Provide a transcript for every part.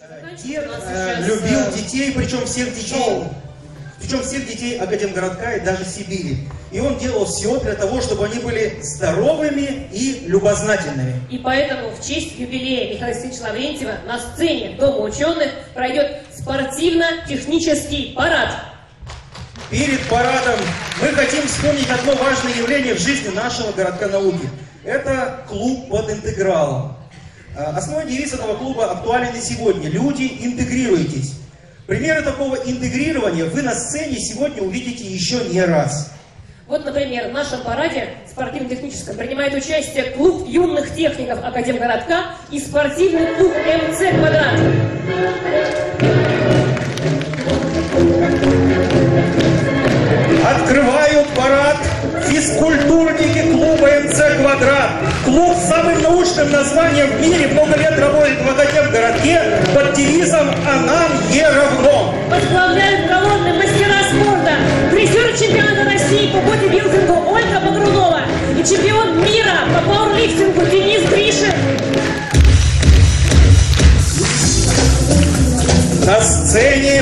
Дед любил детей, причем всех детей Академгородка и даже Сибири. И он делал все для того, чтобы они были здоровыми и любознательными. И поэтому в честь юбилея Михаила Алексеевича Лаврентьева на сцене Дома ученых пройдет спортивно-технический парад. Перед парадом мы хотим вспомнить одно важное явление в жизни нашего городка науки. Это клуб под интегралом. Основной девиз этого клуба актуален и сегодня. Люди, интегрируйтесь. Примеры такого интегрирования вы на сцене сегодня увидите еще не раз. Вот, например, в нашем параде спортивно-техническом принимает участие клуб юных техников Академгородка и спортивный клуб МЦ «Квадрат». Открывают парад физкультурники клуба МЦ «Квадрат». Клуб с самым научным названием в мире много лет работает в Академгородке под девизом «А нам Е равно». Возглавляют колонны мастера спорта, призеры чемпионата России по бодибилдингу Ольга Багрунова и чемпион мира по пауэрлифтингу Денис Гришин. На сцене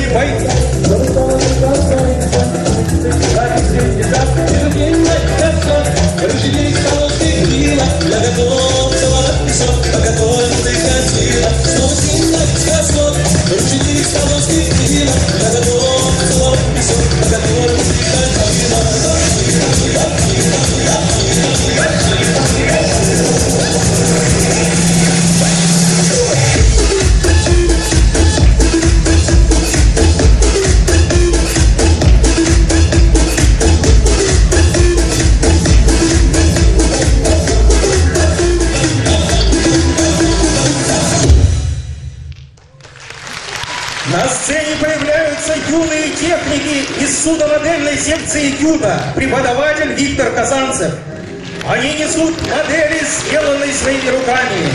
появляются юные техники из судомодельной секции КЮТа, преподаватель Виктор Казанцев. Они несут модели, сделанные своими руками.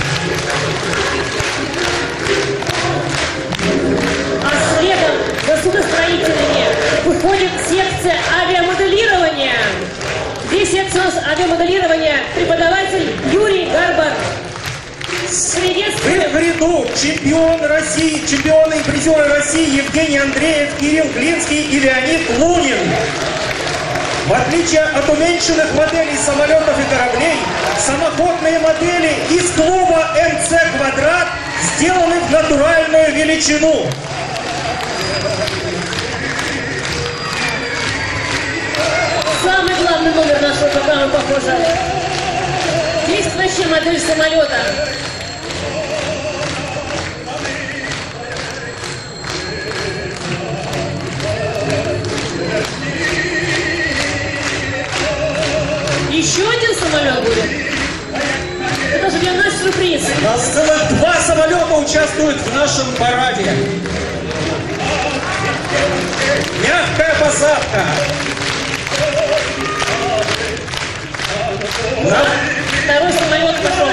А следом за судостроителями выходит секция авиамоделирования. Здесь секция авиамоделирования преподаватель Юрий Гарбар. В ряду чемпионы и призеры России Евгений Андреев, Кирилл Глинский и Леонид Лунин. В отличие от уменьшенных моделей самолетов и кораблей, самоходные модели из клуба МЦ «Квадрат» сделаны в натуральную величину. Самый главный номер нашего программы, похоже. Есть вообще модель самолета. Еще один самолет будет. Это же для нас сюрприз. У нас целых 2 самолета участвуют в нашем параде. Мягкая посадка. Второй самолет пошел.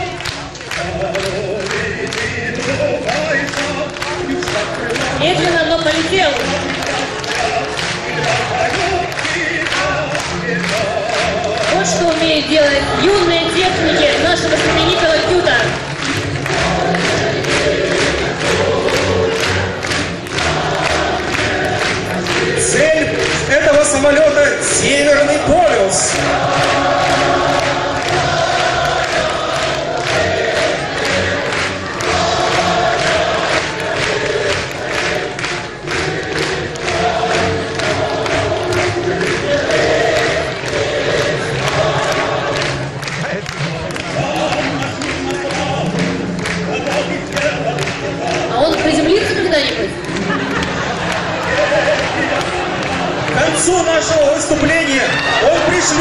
Медленно, но полетел. Вот что умеют делать юные техники нашего знаменитого КЮТа. Цель этого самолета — Северный полюс. К концу нашего выступления он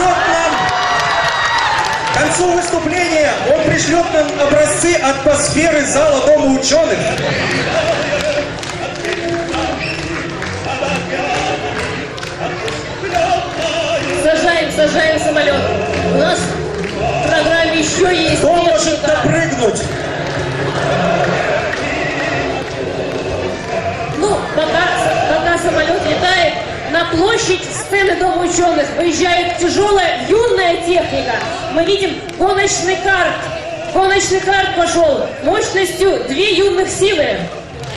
пришлет нам образцы атмосферы зала Дома ученых. Сажаем самолет. У нас в программе еще есть. Кто может допрыгнуть? Ну, пока самолет летает, на площадь сцены Дома ученых выезжает тяжелая юная техника. Мы видим гоночный карт. Гоночный карт пошел мощностью 2 юных силы.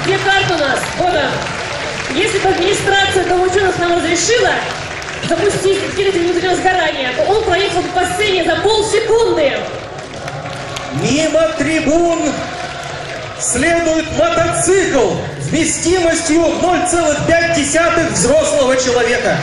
Где карта у нас? Вот он. Если бы администрация Дома ученых нам разрешила запустить двигатель внутреннего сгорания, то он проехал бы по сцене за полсекунды. Мимо трибун следует мотоцикл вместимостью 0,5 взрослого человека.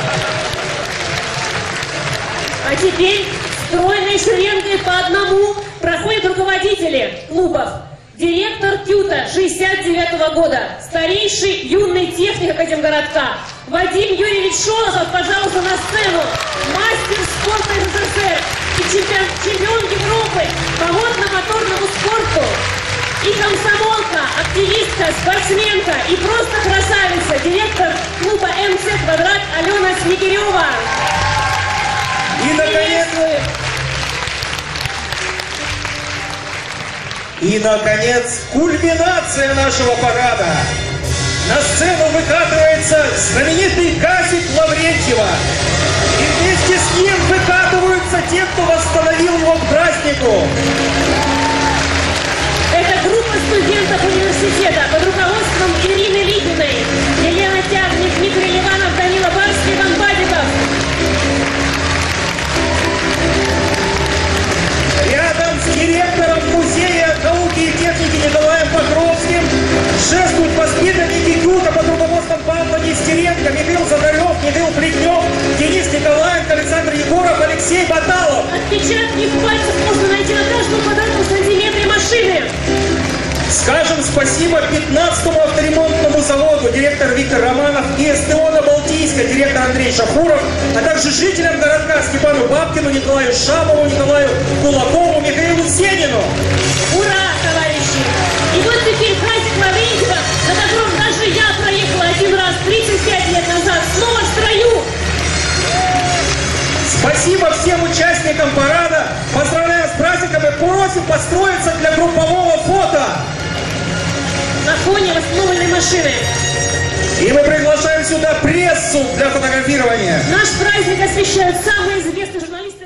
А теперь стройной шеренгой по одному проходят руководители клубов. Директор ТЮТа 69-го года, старейший юный техник Академгородка Вадим Юрьевич Шолохов, пожалуйста, на сцену. Мастер спорта СССР и чемпион Европы по водно-моторному спорту. И комсомолка, активистка, спортсменка и просто красавица, директор клуба МЦ «Квадрат» Алена Снегирева. И, наконец, кульминация нашего парада. На сцену выкатывается знаменитый Казик Лаврентьева. И вместе с ним выкатываются те, кто восстановил его к празднику. Это группа студентов университета под руководством Ирины Липиной, Елена Тягник, Дмитрий Ливанов, Данила Барский, Иван Бабиков. Рядом с директором Музея науки и техники Николаем Покровским шествуют воспитанники ТЮТа под руководством Павла Нестеренко, Михаил Задарев, Михаил Плетнев, Денис Николаенко, Александр Егоров, Алексей Баталов. Отпечатки пальцев можно найти на каждом квадратном сантиметре машины. Скажем спасибо 15-му авторемонтному заводу, директор Виктор Романов, и СТО на Балтийской, директор Андрей Шахуров, а также жителям городка Степану Бабкину, Николаю Шамову, Николаю Кулакову, Михаилу Сенину. Ура, товарищи! И вот теперь Казик Лаврентьева, на котором даже я проехала один раз 35 лет назад, снова в строю. Спасибо всем участникам парада, поздравляем с праздником и просим построиться для группового фото. На фоне восстановленной машины. И мы приглашаем сюда прессу для фотографирования. Наш праздник освещают самые известные журналисты.